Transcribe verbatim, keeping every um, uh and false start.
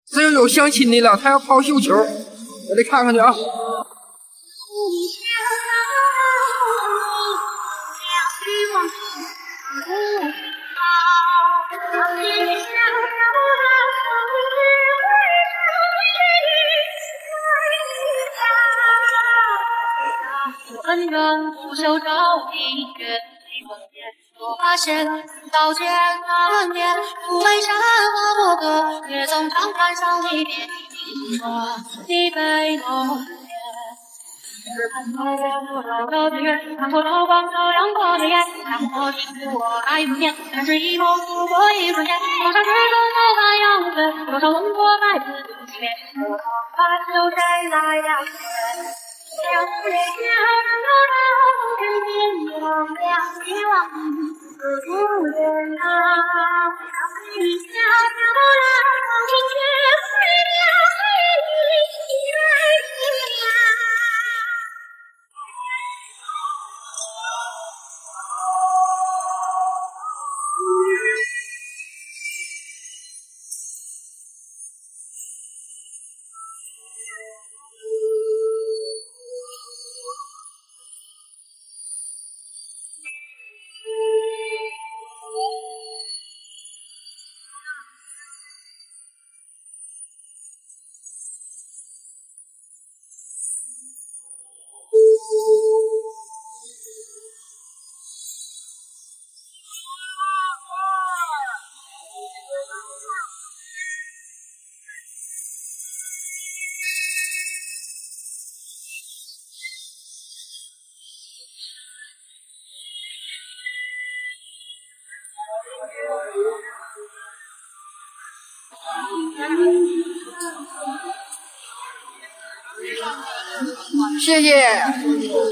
这又有相亲的了，他要抛绣球，我得看看去啊。 恩人不休朝夕月一光年，我发现刀剑那年，不为山河过客，也曾常看上一遍。你说一杯浓烈，只盼头我老的岁月，看过刀光照亮我的眼，让我听出我爱不念，但是一梦度过一瞬间，多少之中无法样子，多少梦过在自己面，多少盼有谁来了解。让谁笑能够到天边望亮希望自不远啊，让你笑漂亮明天会了你来听啊。 谢谢。